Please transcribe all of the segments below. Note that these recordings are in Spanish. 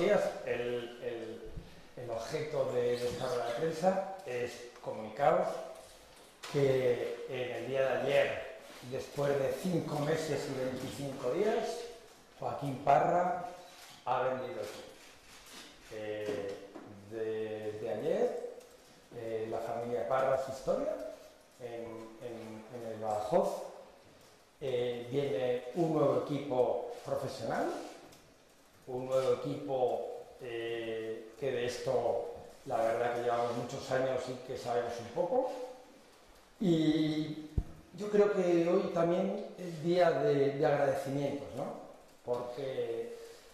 días. El objeto de esta rueda de prensa es comunicaros que en el día de ayer, después de 5 meses y 25 días, Joaquín Parra ha vendido desde ayer. La familia Parra es historia en el Badajoz. Viene un nuevo equipo profesional, un nuevo equipo que de esto la verdad que llevamos muchos años y que sabemos un poco. Y yo creo que hoy también es día de agradecimientos, ¿no? Porque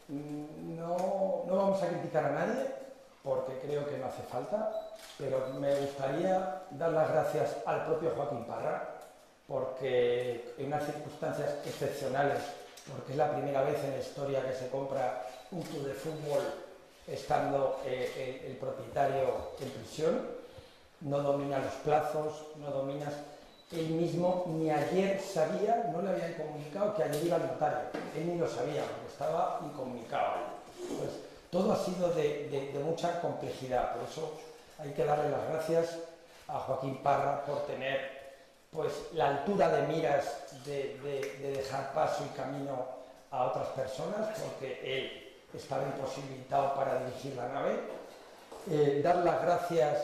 no vamos a criticar a nadie, porque creo que no hace falta, pero me gustaría dar las gracias al propio Joaquín Parra, porque en unas circunstancias excepcionales, porque es la primera vez en la historia que se compra un club de fútbol estando el propietario en prisión, no domina los plazos, no dominas. Él mismo ni ayer sabía, no le habían comunicado que ayer iba al notario, él ni lo sabía, porque estaba incomunicado. Pues todo ha sido de mucha complejidad, por eso hay que darle las gracias a Joaquín Parra por tener pues la altura de miras de dejar paso y camino a otras personas, porque él estaba imposibilitado para dirigir la nave. Dar las gracias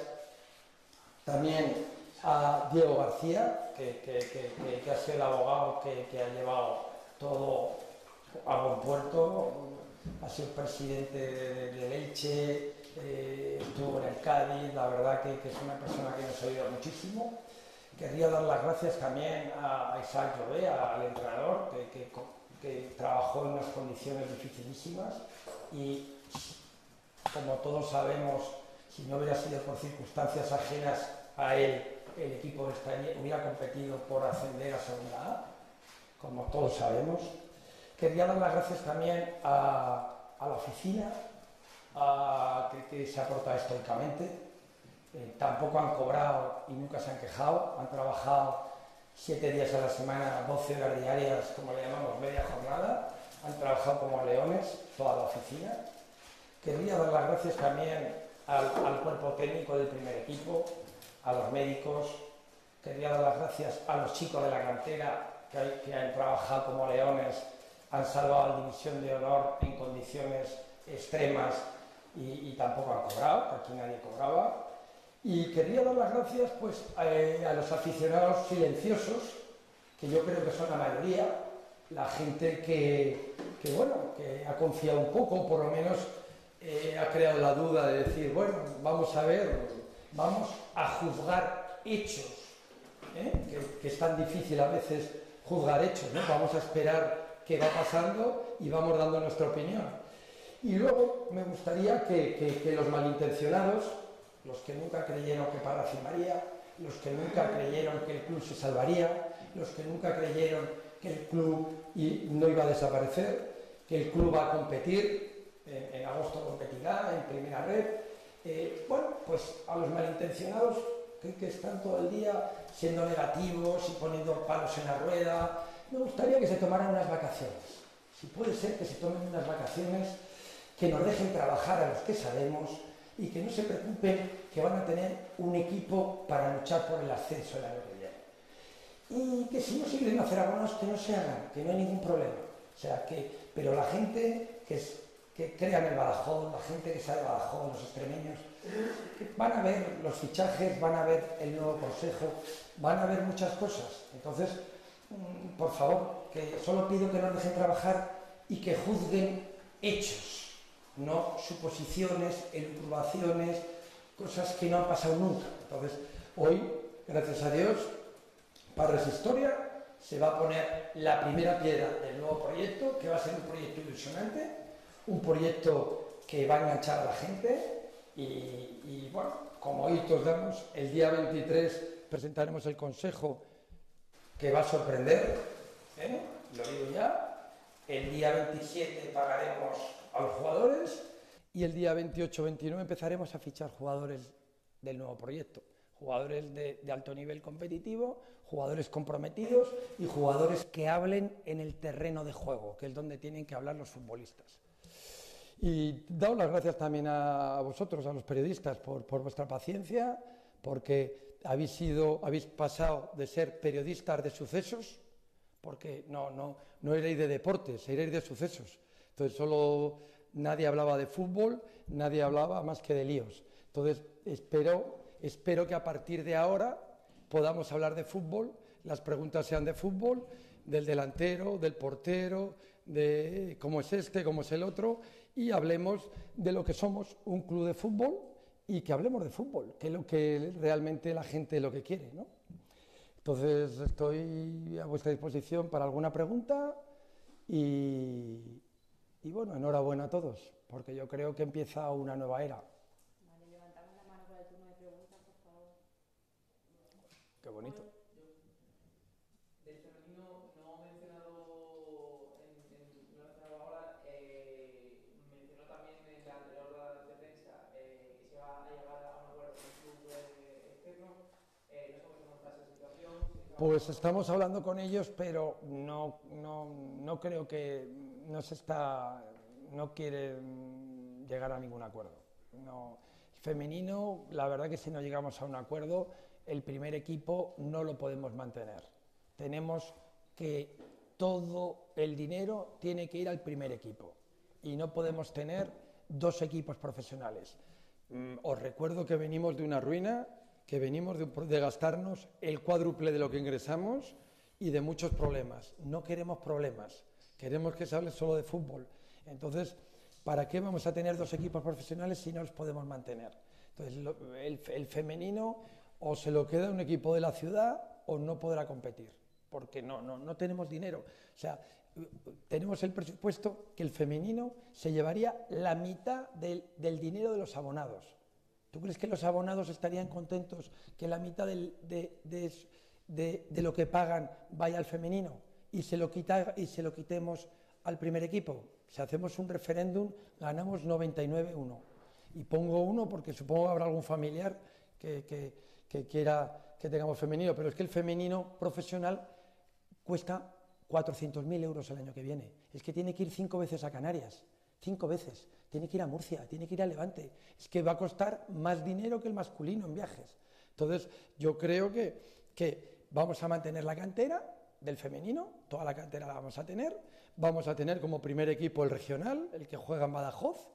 también a Diego García, que ha sido el abogado que ha llevado todo a buen puerto, ha sido presidente de Elche, estuvo en el Cádiz, la verdad que es una persona que nos ha ayudado muchísimo. Querría dar las gracias también a Isaac Llobé, al entrenador, que trabajó en unas condiciones dificilísimas y, como todos sabemos, si no hubiera sido por circunstancias ajenas a él, el equipo hubiera competido por ascender a Segunda A, como todos sabemos. Quería dar las gracias también a la oficina, que se ha portado estoicamente. Tampoco han cobrado y nunca se han quejado, han trabajado 7 días a la semana, 12 horas diarias, como le llamamos, media jornada, han trabajado como leones, toda la oficina. Quería dar las gracias también al cuerpo técnico del primer equipo, a los médicos. Quería dar las gracias a los chicos de la cantera que han trabajado como leones, han salvado la división de honor en condiciones extremas y tampoco han cobrado, que aquí nadie cobraba. Y quería dar las gracias pues a los aficionados silenciosos, que yo creo que son la mayoría, la gente que ha confiado un poco, por lo menos ha creado la duda de decir, bueno, vamos a ver, vamos a juzgar hechos, que es tan difícil a veces juzgar hechos, ¿no? Vamos a esperar qué va pasando y vamos dando nuestra opinión. Y luego me gustaría que los malintencionados, los que nunca creyeron que Parra firmaría, los que nunca creyeron que el club se salvaría, los que nunca creyeron que el club no iba a desaparecer, que el club va a competir, en agosto competirá en primera red. Pues a los malintencionados que están todo el día siendo negativos y poniendo palos en la rueda, me gustaría que se tomaran unas vacaciones. Si puede ser que se tomen unas vacaciones, que nos dejen trabajar a los que sabemos y que no se preocupen que van a tener un equipo para luchar por el ascenso el año que viene. Y que si no se quieren hacer abonos, que no se hagan, que no hay ningún problema. O sea, pero la gente que crea en el Badajoz, la gente que sabe Badajoz, los extremeños, van a ver los fichajes, van a ver el nuevo consejo, van a ver muchas cosas. Entonces, por favor, que solo pido que nos dejen trabajar y que juzguen hechos, no suposiciones, elucubraciones, cosas que no han pasado nunca. Entonces, hoy, gracias a Dios, Parra es historia, se va a poner la primera piedra del nuevo proyecto, que va a ser un proyecto ilusionante, un proyecto que va a enganchar a la gente y bueno, como hitos damos, el día 23 presentaremos el consejo que va a sorprender, lo digo ya. El día 27 pagaremos a los jugadores y el día 28-29 empezaremos a fichar jugadores del nuevo proyecto. Jugadores de alto nivel competitivo, jugadores comprometidos y jugadores que hablen en el terreno de juego, que es donde tienen que hablar los futbolistas. Y daos las gracias también a vosotros, a los periodistas, por vuestra paciencia, porque habéis pasado de ser periodistas de sucesos, porque no erais de deportes, erais de sucesos. Entonces nadie hablaba de fútbol, nadie hablaba más que de líos. Entonces espero que a partir de ahora podamos hablar de fútbol, las preguntas sean de fútbol, del delantero, del portero, de cómo es este, cómo es el otro, y hablemos de lo que somos, un club de fútbol, y que hablemos de fútbol, que es lo que realmente la gente lo que quiere, ¿no? Entonces estoy a vuestra disposición para alguna pregunta y bueno, enhorabuena a todos, porque yo creo que empieza una nueva era. Vale, levantamos la mano para el turno de preguntas, por favor. Qué bonito. Del femenino no ha mencionado ahora, mencionó también en la anterior rueda de prensa que se va a llegar a un acuerdo con el club externo. No sé cómo está esa situación. Pues estamos hablando con ellos, pero no creo que no quiere llegar a ningún acuerdo. No, el femenino, la verdad que si no llegamos a un acuerdo, el primer equipo no lo podemos mantener. Tenemos que todo el dinero tiene que ir al primer equipo y no podemos tener dos equipos profesionales. Os recuerdo que venimos de una ruina, que venimos de gastarnos el cuádruple de lo que ingresamos y de muchos problemas. No queremos problemas, queremos que se hable solo de fútbol. Entonces, ¿para qué vamos a tener dos equipos profesionales si no los podemos mantener? Entonces, el femenino o se lo queda un equipo de la ciudad o no podrá competir, porque no tenemos dinero. O sea, tenemos el presupuesto que el femenino se llevaría la mitad del dinero de los abonados. ¿Tú crees que los abonados estarían contentos que la mitad de lo que pagan vaya al femenino y se lo quitemos al primer equipo? Si hacemos un referéndum, ganamos 99-1. Y pongo 1 porque supongo que habrá algún familiar que quiera que tengamos femenino, pero es que el femenino profesional cuesta 400.000 euros el año que viene. Es que tiene que ir 5 veces a Canarias. 5 veces, tiene que ir a Murcia, tiene que ir a Levante, es que va a costar más dinero que el masculino en viajes. Entonces, yo creo que vamos a mantener la cantera del femenino, toda la cantera la vamos a tener como primer equipo el regional, el que juega en Badajoz,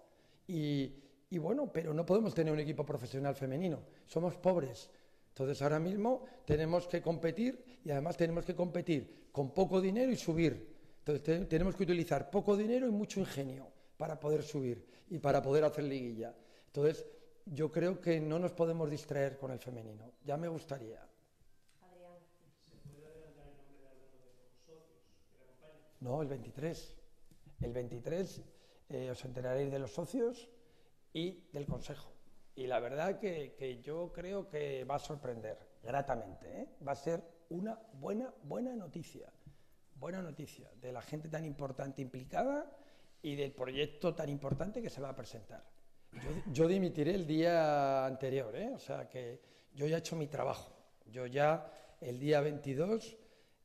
y bueno, pero no podemos tener un equipo profesional femenino, somos pobres. Entonces, ahora mismo tenemos que competir y además tenemos que competir con poco dinero y subir. Entonces, tenemos que utilizar poco dinero y mucho ingenio para poder subir y para poder hacer liguilla. Entonces, yo creo que no nos podemos distraer con el femenino. Ya me gustaría. Adrián. ¿Se puede adelantar el nombre de alguno de los socios que le acompañan? No, el 23. El 23 os enteraréis de los socios y del consejo. Y la verdad que yo creo que va a sorprender gratamente, ¿eh? Va a ser una buena noticia. Buena noticia de la gente tan importante implicada y del proyecto tan importante que se va a presentar. Yo dimitiré el día anterior, ¿eh? O sea que yo ya he hecho mi trabajo. Yo ya el día 22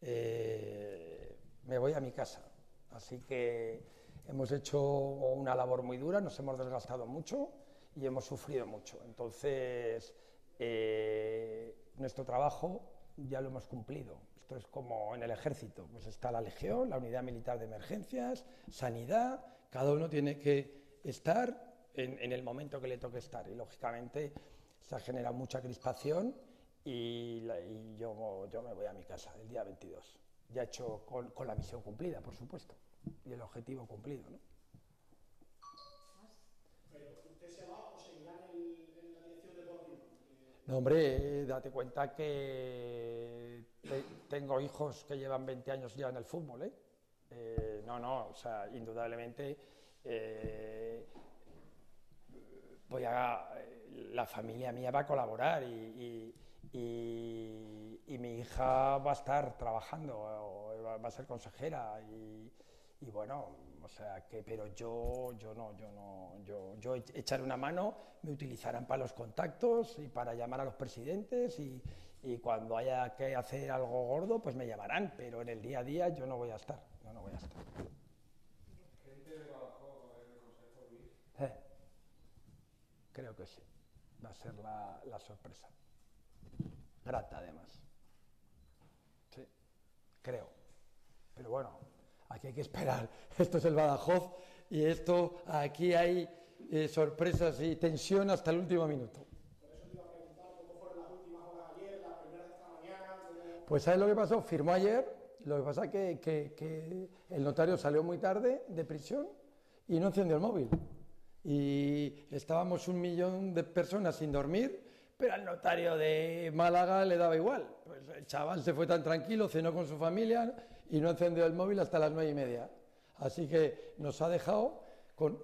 me voy a mi casa. Así que hemos hecho una labor muy dura, nos hemos desgastado mucho y hemos sufrido mucho. Entonces, nuestro trabajo ya lo hemos cumplido. Esto es como en el ejército, pues está la Legión, la Unidad Militar de Emergencias, Sanidad, cada uno tiene que estar en el momento que le toque estar y lógicamente se ha generado mucha crispación y yo me voy a mi casa el día 22, ya he hecho con la misión cumplida, por supuesto, y el objetivo cumplido, ¿no? Pero usted se va o seguirá en la dirección deportiva. No, hombre, date cuenta que tengo hijos que llevan 20 años ya en el fútbol, ¿eh? O sea, indudablemente la familia mía va a colaborar y mi hija va a estar trabajando, va a ser consejera y bueno, o sea que, pero yo echaré una mano, me utilizarán para los contactos y para llamar a los presidentes y cuando haya que hacer algo gordo, pues me llamarán, pero en el día a día yo no voy a estar, Gente de Badajoz, del Consejo, Luis. creo que sí, va a ser la sorpresa. Grata, además. Sí, creo. Pero bueno, aquí hay que esperar. Esto es el Badajoz y aquí hay sorpresas y tensión hasta el último minuto. Por eso te iba a preguntar cómo fueron las últimas horas ayer, las primeras de esta mañana. Pues ¿sabes lo que pasó? Firmó ayer, lo que pasa es que el notario salió muy tarde de prisión y no encendió el móvil. Y estábamos 1 millón de personas sin dormir, pero al notario de Málaga le daba igual. Pues el chaval se fue tan tranquilo, cenó con su familia y no encendió el móvil hasta las 9:30. Así que nos ha dejado con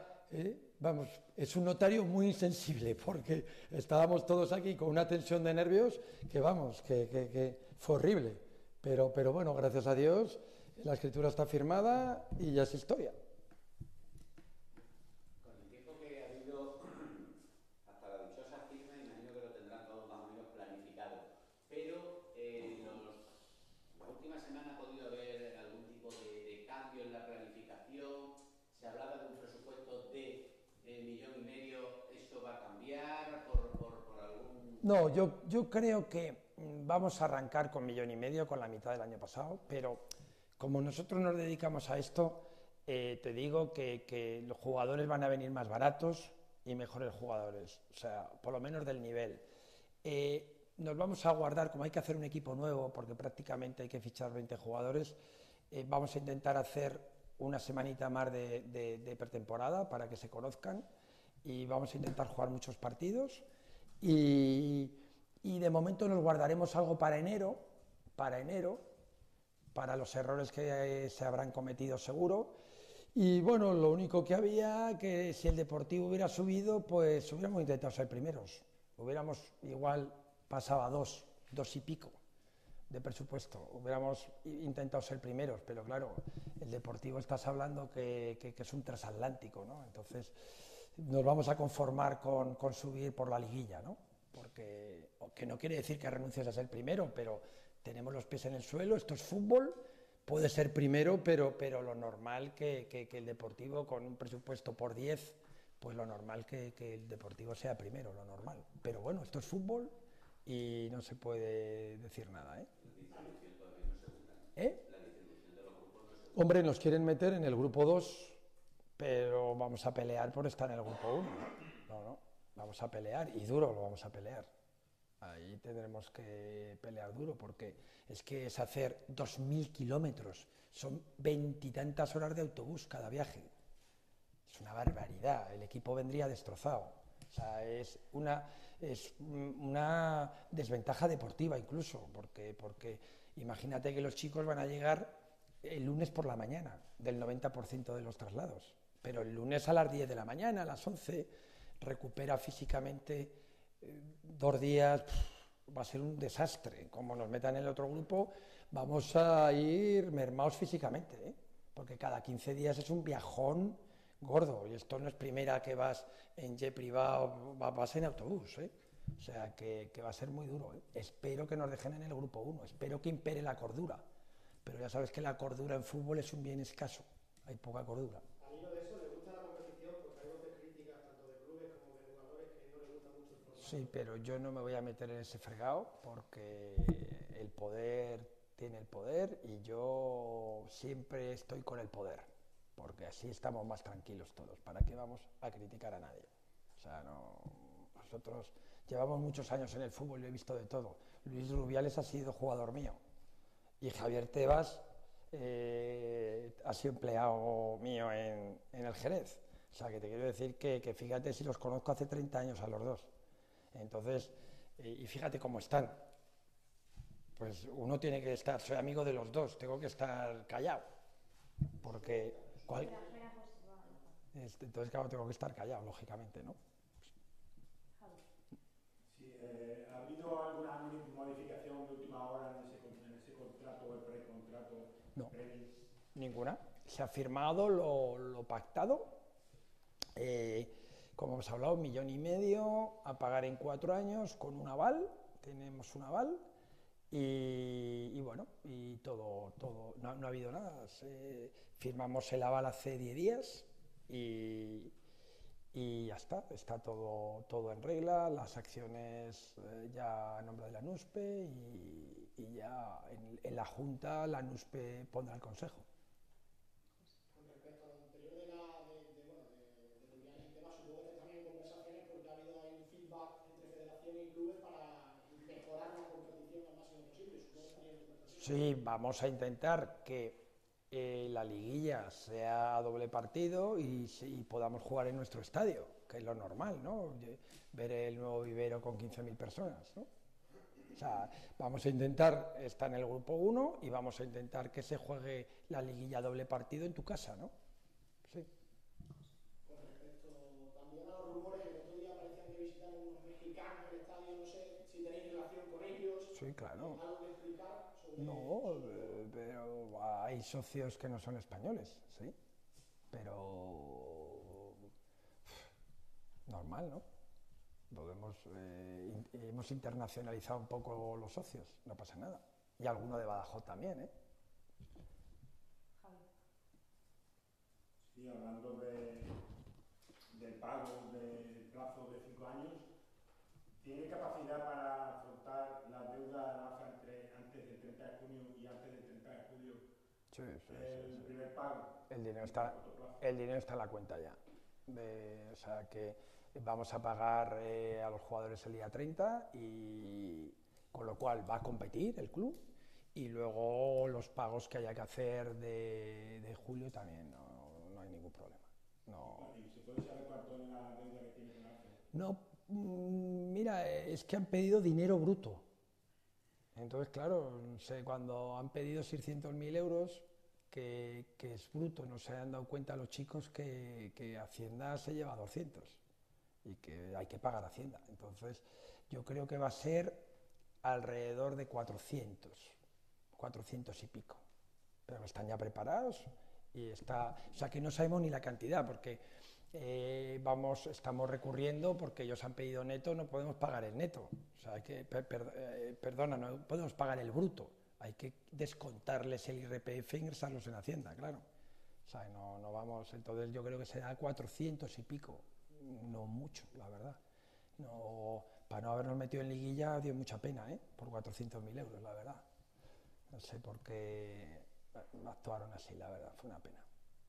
es un notario muy insensible, porque estábamos todos aquí con una tensión de nervios que fue horrible. Pero bueno, gracias a Dios, la escritura está firmada y ya es historia. Con el tiempo que ha habido hasta la dichosa firma, imagino que lo tendrán todos más o menos planificado. Pero la última semana ha podido haber algún tipo de cambio en la planificación. Se hablaba de un presupuesto de 1,5 millones. ¿Eso va a cambiar por algún...? No, yo creo que vamos a arrancar con 1,5 millones, con la mitad del año pasado, pero como nosotros nos dedicamos a esto, te digo que los jugadores van a venir más baratos y mejores jugadores, o sea, por lo menos del nivel. Nos vamos a guardar, como hay que hacer un equipo nuevo, porque prácticamente hay que fichar 20 jugadores, vamos a intentar hacer una semanita más de pretemporada para que se conozcan y vamos a intentar jugar muchos partidos y de momento nos guardaremos algo para enero, para los errores que se habrán cometido seguro. Y bueno, lo único que había, que si el Deportivo hubiera subido, pues hubiéramos intentado ser primeros. Hubiéramos igual pasado a 2 y pico de presupuesto. Hubiéramos intentado ser primeros, pero claro, el Deportivo estás hablando que es un transatlántico, ¿no? Entonces nos vamos a conformar con subir por la liguilla, ¿no? Porque, que no quiere decir que renuncies a ser primero, pero tenemos los pies en el suelo, esto es fútbol, puede ser primero, pero lo normal que el Deportivo con un presupuesto por 10, pues lo normal que el Deportivo sea primero, lo normal. Pero bueno, esto es fútbol y no se puede decir nada, ¿eh? ¿Eh? Hombre, nos quieren meter en el grupo 2, pero vamos a pelear por estar en el grupo 1, ¿no? No, vamos a pelear y duro lo vamos a pelear. Ahí tendremos que pelear duro porque es que es hacer 2.000 kilómetros, son 20 y tantas horas de autobús cada viaje. Es una barbaridad, el equipo vendría destrozado. O sea, es una desventaja deportiva incluso, porque imagínate que los chicos van a llegar el lunes por la mañana, del 90% de los traslados, pero el lunes a las 10 de la mañana, a las 11, recupera físicamente 2 días, va a ser un desastre. Como nos metan en el otro grupo, vamos a ir mermados físicamente, ¿eh? Porque cada 15 días es un viajón gordo, y esto no es primera que vas en jet privado, vas en autobús, ¿eh? O sea que va a ser muy duro, ¿eh? Espero que nos dejen en el grupo 1, espero que impere la cordura, pero ya sabes que la cordura en fútbol es un bien escaso, hay poca cordura. Al hilo de eso, ¿le gusta la competición? Porque hay voces críticas tanto de clubes como de jugadores que no les gusta mucho el formato. Sí, pero yo no me voy a meter en ese fregado porque el poder tiene el poder y yo siempre estoy con el poder, porque así estamos más tranquilos todos. ¿Para qué vamos a criticar a nadie? O sea, nosotros llevamos muchos años en el fútbol y he visto de todo. Luis Rubiales ha sido jugador mío y Javier Tebas ha sido empleado mío en el Jerez. O sea, que te quiero decir que fíjate si los conozco hace 30 años a los dos. Entonces, y fíjate cómo están. Pues uno tiene que estar, soy amigo de los dos, tengo que estar callado. Porque... Entonces, claro, tengo que estar callado, lógicamente, ¿no? Sí, ¿ha habido alguna modificación de última hora en ese contrato o el precontrato? No, ninguna. Se ha firmado lo pactado. Como hemos hablado, 1,5 millones a pagar en 4 años con un aval. Tenemos un aval. Y bueno, y todo no ha habido nada. Firmamos el aval hace 10 días y y ya está todo en regla, las acciones ya a nombre de la NUSPE y ya en la Junta la NUSPE pondrá el consejo. Con respecto a lo anterior de Rubiales y temas, supongo que estáis también en conversaciones porque ha habido ahí un feedback entre federación y clubes para mejorar la competición al máximo posible. Supongo que estaría en conversaciones. Sí, vamos a intentar que la liguilla sea a doble partido y podamos jugar en nuestro estadio, que es lo normal, ¿no? Ver el Nuevo Vivero con 15.000 personas, ¿no? O sea, vamos a intentar estar en el grupo 1 y vamos a intentar que se juegue la liguilla a doble partido en tu casa, ¿no? Sí. Con respecto también a los rumores, el otro día parecían que visitar unos mexicanos el estadio, no sé si tenéis relación con ellos. Sí, claro. ¿Algo que explicar sobre No, sobre pero hay socios que no son españoles, sí, pero normal, ¿no? Hemos internacionalizado un poco los socios, no pasa nada. Y alguno de Badajoz también, ¿eh? Javi. Sí, hablando del pago del plazo de 5 años, ¿tiene capacidad para afrontar la deuda de la AFA antes del 30 de junio y antes del 30 de julio? Sí. El primer pago. El dinero está en la cuenta ya. O sea que vamos a pagar a los jugadores el día 30 y con lo cual va a competir el club y luego los pagos que haya que hacer de julio también no hay ningún problema. No. ¿Y se puede saber cuánto es la deuda que tiene con la AFA? No, mira, es que han pedido dinero bruto. Entonces, claro, no sé, cuando han pedido 600.000 euros, que es bruto, no se han dado cuenta los chicos que Hacienda se lleva 200 y que hay que pagar Hacienda. Entonces, yo creo que va a ser alrededor de 400 y pico. Pero están ya preparados y o sea que no sabemos ni la cantidad porque estamos recurriendo porque ellos han pedido neto, no podemos pagar el neto, o sea, perdona, no podemos pagar el bruto, hay que descontarles el IRPF e ingresarlos en Hacienda, claro. O sea, no vamos, entonces yo creo que será 400 y pico, no mucho, la verdad. No, para no habernos metido en liguilla dio mucha pena, por 400.000 euros, la verdad. No sé por qué actuaron así, la verdad, fue una pena.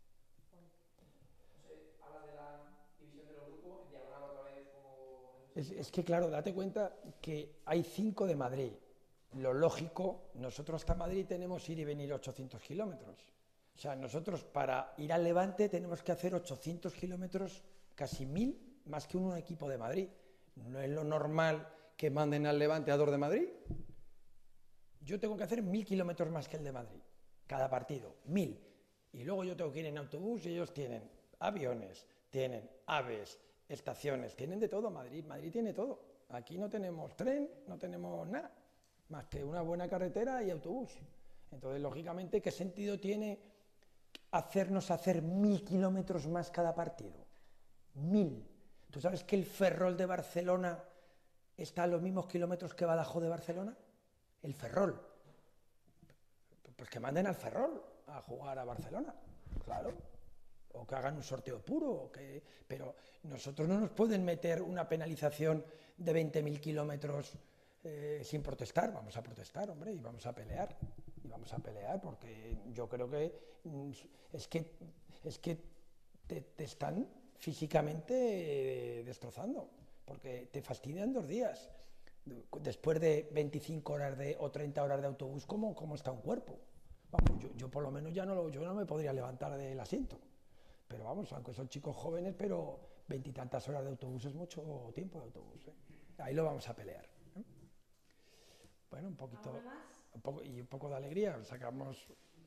No sé, hablas de la división de los grupos, en diagonal otra vez como... Es que claro, date cuenta que hay 5 de Madrid. Lo lógico, nosotros hasta Madrid tenemos ir y venir 800 kilómetros. O sea, nosotros para ir al Levante tenemos que hacer 800 kilómetros, casi 1.000, más que un equipo de Madrid. ¿No es lo normal que manden al Levante a 2 de Madrid? Yo tengo que hacer 1.000 kilómetros más que el de Madrid, cada partido, 1.000. Y luego yo tengo que ir en autobús y ellos tienen aviones, tienen aves, estaciones, tienen de todo. Madrid tiene todo. Aquí no tenemos tren, no tenemos nada, más que una buena carretera y autobús. Entonces, lógicamente, ¿qué sentido tiene hacernos hacer 1.000 kilómetros más cada partido? 1.000. ¿Tú sabes que el Ferrol de Barcelona está a los mismos kilómetros que Badajoz de Barcelona? El Ferrol. Pues que manden al Ferrol a jugar a Barcelona, claro. O que hagan un sorteo puro. Pero nosotros no nos pueden meter una penalización de 20.000 kilómetros sin protestar. Vamos a protestar, hombre, y vamos a pelear. Y vamos a pelear porque yo creo que es que te están físicamente destrozando, porque te fastidian 2 días. Después de 25 horas o 30 horas de autobús, ¿cómo está un cuerpo? Vamos, yo por lo menos yo no me podría levantar del asiento. Pero vamos, aunque son chicos jóvenes, pero 20 y tantas horas de autobús es mucho tiempo de autobús. Ahí lo vamos a pelear. Bueno, un poquito, un poco de alegría. Sacamos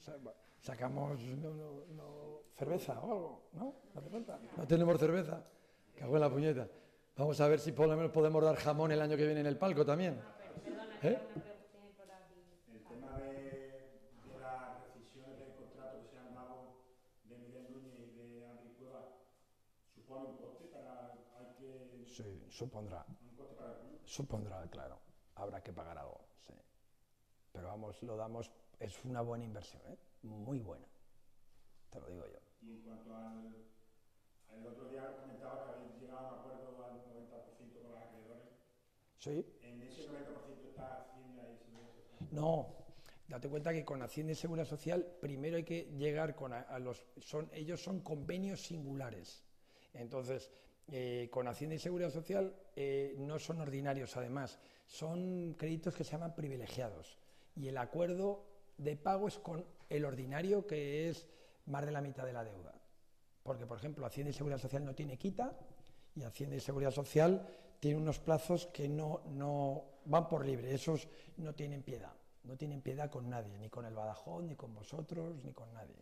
cerveza o algo, ¿no? ¿No hace falta? No tenemos cerveza. Cago en la puñeta. Vamos a ver si por lo menos podemos dar jamón el año que viene en el palco también. Perdona, ¿Eh? una pregunta tiene por aquí. El tema de las rescisiones del contrato que se han dado de Miguel Núñez y de Andrés Cueva, ¿supone un coste para Sí, supondrá. un coste para el club? Supondrá, claro. Habrá que pagar algo, sí. Pero vamos, lo damos, es una buena inversión, muy buena. Te lo digo yo. Y en cuanto al El otro día comentaba que habéis llegado a un acuerdo al 90% con los acreedores. Sí. ¿En ese 90% está Hacienda y Seguridad Social? No, date cuenta que con Hacienda y Seguridad Social primero hay que llegar con ellos son convenios singulares. Entonces, con Hacienda y Seguridad Social no son ordinarios, además, son créditos que se llaman privilegiados. Y el acuerdo de pago es con el ordinario, que es más de la mitad de la deuda. Porque, por ejemplo, Hacienda y Seguridad Social no tiene quita, y Hacienda y Seguridad Social tiene unos plazos que no van por libre, esos no tienen piedad con nadie, ni con el Badajoz, ni con vosotros, ni con nadie.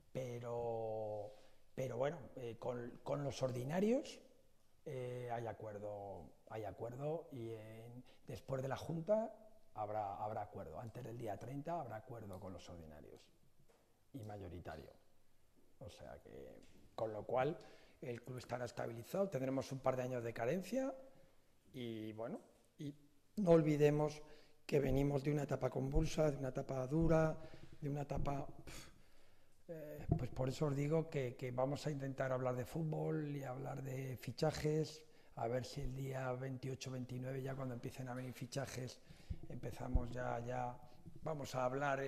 Pero bueno, con los ordinarios hay acuerdo y después de la Junta habrá acuerdo. Antes del día 30 habrá acuerdo con los ordinarios y mayoritario. O sea que, con lo cual, el club estará estabilizado, tendremos un par de años de carencia y bueno, y no olvidemos que venimos de una etapa convulsa, de una etapa dura, de una etapa... pues por eso os digo que vamos a intentar hablar de fútbol y hablar de fichajes, a ver si el día 28-29, ya cuando empiecen a venir fichajes, empezamos ya vamos a hablar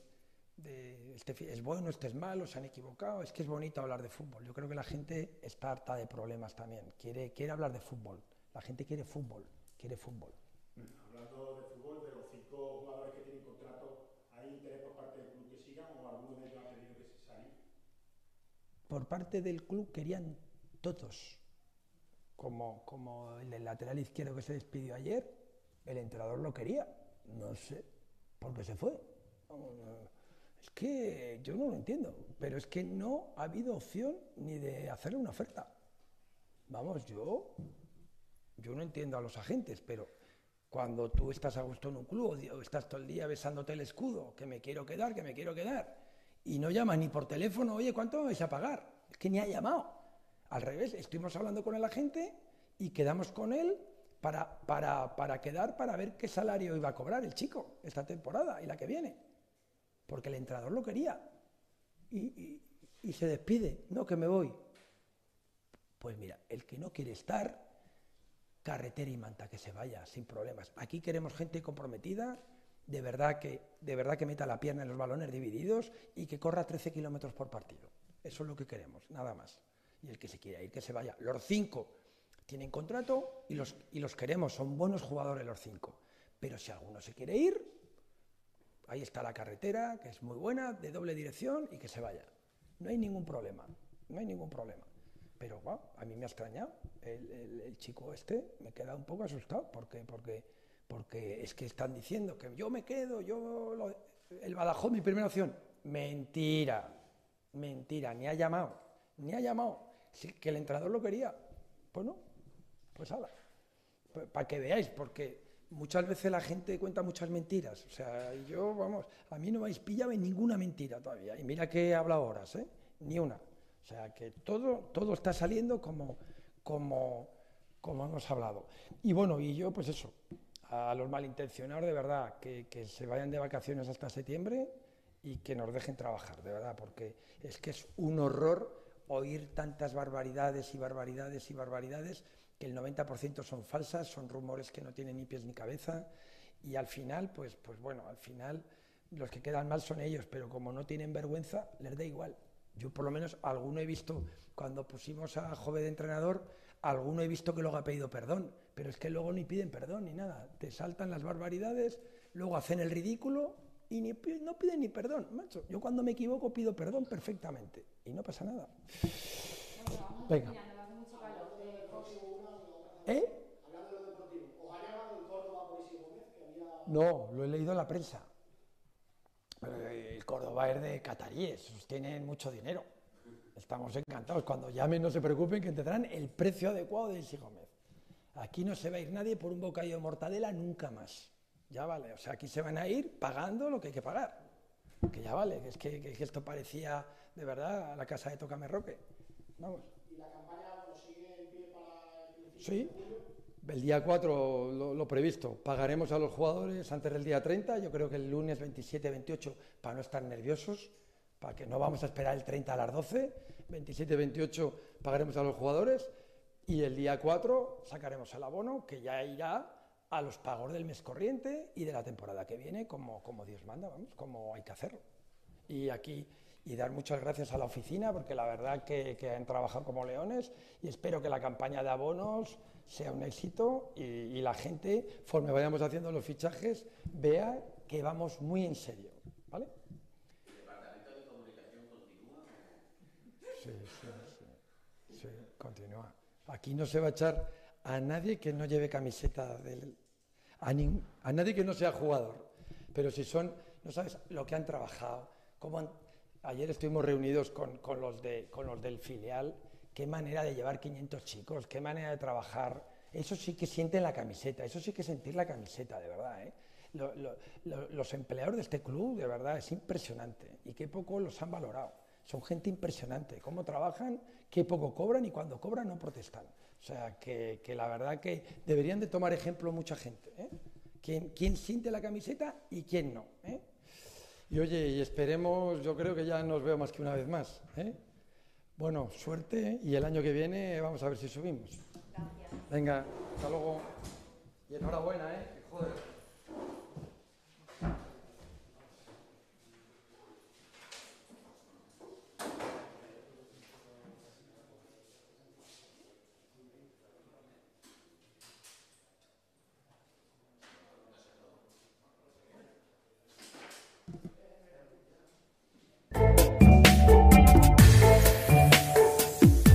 de es bueno, este es malo, se han equivocado. Es que es bonito hablar de fútbol. Yo creo que la gente está harta de problemas también, quiere hablar de fútbol, la gente quiere fútbol. Hablando de fútbol, de los 5 jugadores que tienen contrato, ¿hay interés por parte del club que sigan o alguno de ellos ha pedido que se salga? Por parte del club querían todos, como el del lateral izquierdo que se despidió ayer, el entrenador lo quería, no sé por qué se fue. Es que yo no lo entiendo, pero es que no ha habido opción ni de hacerle una oferta. Vamos, yo no entiendo a los agentes, pero cuando tú estás a gusto en un club o estás todo el día besándote el escudo, que me quiero quedar, y no llamas ni por teléfono, oye, ¿cuánto me vais a pagar? Es que ni ha llamado. Al revés, estuvimos hablando con el agente y quedamos con él para quedar, para ver qué salario iba a cobrar el chico esta temporada y la que viene. Porque el entrenador lo quería. Y se despide, no, que me voy. Pues mira, el que no quiere estar, carretera y manta, que se vaya, sin problemas. Aquí queremos gente comprometida, de verdad que meta la pierna en los balones divididos y que corra 13 kilómetros por partido. Eso es lo que queremos, nada más. Y el que se quiera ir, que se vaya. Los 5 tienen contrato y los queremos, son buenos jugadores los 5. Pero si alguno se quiere ir, ahí está la carretera, que es muy buena, de doble dirección, y que se vaya. No hay ningún problema. Pero wow, a mí me ha extrañado. El chico me queda un poco asustado, porque es que están diciendo que yo me quedo, el Badajoz, mi primera opción. Mentira, ni ha llamado. Sí, que el entrenador lo quería. Pues no, pues hala. Para que veáis, porque muchas veces la gente cuenta muchas mentiras. O sea, a mí no me habéis pillado en ninguna mentira todavía. Y mira que he hablado horas, ni una. O sea, que todo está saliendo como hemos hablado. Y bueno, y yo, pues eso, a los malintencionados, de verdad, que se vayan de vacaciones hasta septiembre y que nos dejen trabajar, de verdad, porque es que es un horror oír tantas barbaridades, que el 90% son falsas, son rumores que no tienen ni pies ni cabeza, y al final, pues bueno, al final los que quedan mal son ellos, pero como no tienen vergüenza, les da igual. Yo por lo menos alguno he visto, cuando pusimos a Jove de entrenador, alguno he visto que luego ha pedido perdón, pero es que luego ni piden perdón ni nada, te saltan las barbaridades, luego hacen el ridículo y no piden ni perdón, macho. Yo cuando me equivoco pido perdón perfectamente y no pasa nada. Venga. Hablando de lo deportivo, ¿os ha llamado el Córdoba por Isi Gómez? Que había... No, lo he leído en la prensa. El Córdoba es de cataríes, tienen mucho dinero. Estamos encantados. Cuando llamen, no se preocupen, que tendrán el precio adecuado de Isi Gómez. Aquí no se va a ir nadie por un bocadillo de mortadela nunca más. Ya vale, o sea, aquí se van a ir pagando lo que hay que pagar. Que ya vale, que es que esto parecía, de verdad, a la casa de Tócame Roque. Vamos. ¿Y la campaña sigue en pie para el principio Sí. de julio? El día 4 lo previsto. Pagaremos a los jugadores antes del día 30, yo creo que el lunes 27-28, para no estar nerviosos, para que no vamos a esperar el 30 a las 12, 27, 28 pagaremos a los jugadores y el día 4 sacaremos el abono que ya irá a los pagos del mes corriente y de la temporada que viene, como Dios manda, vamos, como hay que hacerlo. Y aquí, y dar muchas gracias a la oficina, porque la verdad que han trabajado como leones, y espero que la campaña de abonos sea un éxito y la gente, conforme vayamos haciendo los fichajes, vea que vamos muy en serio, ¿vale? ¿El departamento de comunicación continúa? Sí, continúa. Aquí no se va a echar a nadie que no lleve camiseta a nadie que no sea jugador. Pero si son, no sabes lo que han trabajado, ayer estuvimos reunidos con los del filial, qué manera de llevar 500 chicos, qué manera de trabajar. Eso sí que sienten la camiseta, eso sí que sentir la camiseta, de verdad, ¿eh? Los empleados de este club, de verdad, es impresionante. Y qué poco los han valorado. Son gente impresionante. Cómo trabajan, qué poco cobran y cuando cobran no protestan. O sea, que la verdad que deberían de tomar ejemplo mucha gente, ¿eh? ¿Quién siente la camiseta y quién no, ¿eh? Y oye, y esperemos, yo creo que ya nos veo más que una vez más, ¿eh? Bueno, suerte y el año que viene vamos a ver si subimos. Gracias. Venga, hasta luego. Y enhorabuena, ¿eh? Joder.